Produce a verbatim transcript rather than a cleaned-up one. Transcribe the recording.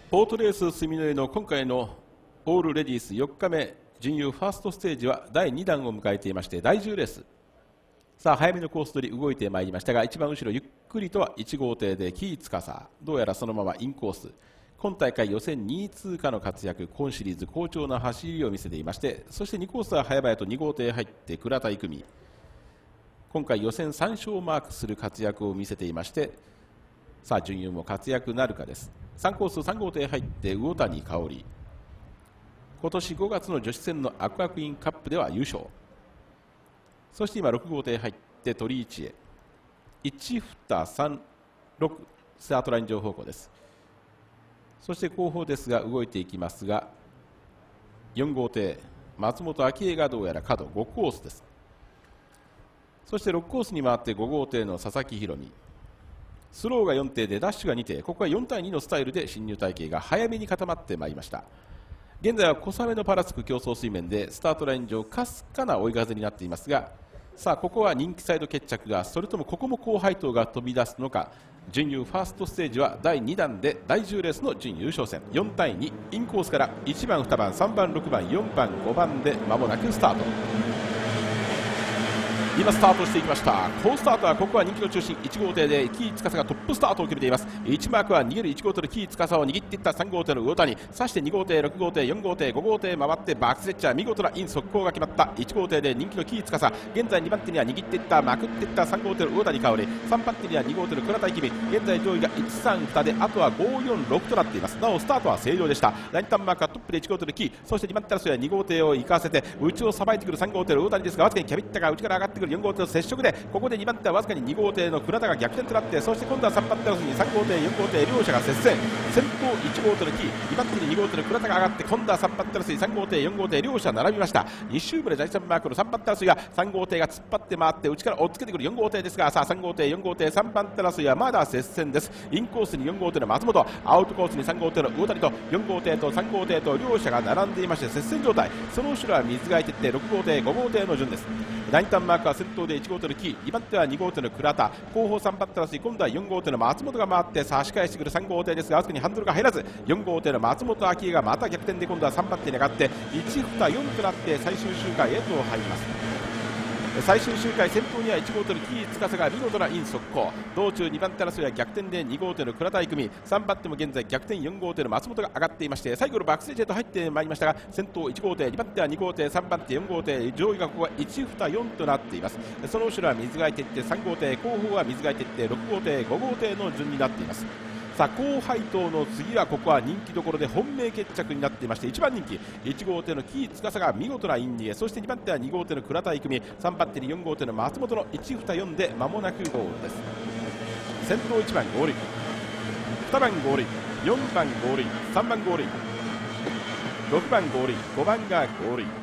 オートレース住之江の今回のオールレディースよっかめ準優ファーストステージはだいにだんを迎えていましてだいじゅうレース、さあ早めのコース取り動いてまいりましたが、一番後ろゆっくりとはいち号艇で紀伊司、どうやらそのままインコース、今大会予選にい通過の活躍、今シリーズ好調な走りを見せていまして、そしてにコースは早々とに号艇入って倉田育美、今回予選さん勝をマークする活躍を見せていまして、さあ準優も活躍なるかです。さんコースさん号艇入って魚谷香織、今年ごがつの女子戦のアクアクイーンカップでは優勝、そして今ろく号艇入って鳥市へいち、に、さん、ろくスタートライン上方向です。そして後方ですが動いていきますが、よん号艇松本明恵がどうやら角ごコースです。そしてろくコースに回ってご号艇の佐々木宏美、スローがよん艇でダッシュがに艇、ここはよん対にのスタイルで進入体系が早めに固まってまいりました。現在は小雨のパラつく競争水面でスタートライン上かすかな追い風になっていますが、さあここは人気サイド決着が、それともここも高配当が飛び出すのか。準優ファーストステージはだいにだんでだいじゅうレースの準優勝戦、よん対にインコースからいちばん、にばん、さんばん、ろくばん、よんばん、ごばんで間もなくスタート。今スタートしていきました。好スタートはここは人気の中心いち号艇で紀伊司がトップスタートを決めています。いちマークは逃げるいち号艇の紀伊司を握っていったさん号艇の魚谷、そしてに号艇、ろく号艇、よん号艇、ご号艇回ってバックスレッチャー、見事なイン速攻が決まったいち号艇で人気の紀伊司、現在にばん手には握っていったまくっていったさん号艇の魚谷香織、さんばん手にはに号艇の倉田育美、現在上位がいちさんにであとはごよんろくとなっています。なおスタートは正常でした。ラインターンマークはトップでいち号艇の紀伊、そしてにばん手争いはに号艇を行かせて内をさばいてくるさん号艇の魚谷ですが、わずかにキャビッタが内から上がってくるよん号艇の接触で、ここでにばん手はわずかにに号艇の倉田が逆転となって、そして今度はさんばん手争いにさん号艇、よん号艇両者が接戦、先頭いち号艇の紀伊、にばん手にに号艇の倉田が上がって、今度はさんばん手争いさん号艇、よん号艇両者並びました。に周目でだいさんマークのさんばん手争いがさん号艇が突っ張って回って内から追っつけてくるよん号艇ですが、さあさん号艇、よん号艇、さんばん手争いはまだ接戦です。インコースによん号艇の松本、アウトコースにさん号艇の魚谷とよん号艇とさん号艇と両者が並んでいまして接戦状態、その後ろは水がいてってろく号艇、ご号艇の順です。ラインターンマークは先頭でいち号艇の紀伊、にばん手はに号艇の倉田、後方さんばん手争い、今度はよん号艇の松本が回って差し返してくるさん号艇ですが、わずかにハンドルが入らず、よん号艇の松本明恵がまた逆転で今度はさんばん手に上がっていち、に、よんとなって最終周回へと入ります。最終周回先頭にはいち号艇の紀伊司が見事なイン速攻、道中にばん手争いは逆転でに号艇の倉田育美、さんばん手も現在逆転よん号艇の松本が上がっていまして、最後のバックステージへと入ってまいりましたが、先頭いち号艇、にばん手はに号艇、さんばん手よん号艇、上位がここはいち、に、よんとなっています。その後ろは水がいていってさん号艇、後方は水がいていってろく号艇、ご号艇の順になっています。さあ高配当の次はここは人気どころで本命決着になっていまして、いちばん人気いち号艇の紀伊司が見事なイン逃げ、そしてにばん手はに号艇の倉田育美、さんばん手によん号艇の松本のいち、に、よんで間もなくゴールです。先頭いちばん合塁、にばん合塁、よんばん合塁、さんばん合塁、ろくばん合塁、ごばんが合塁。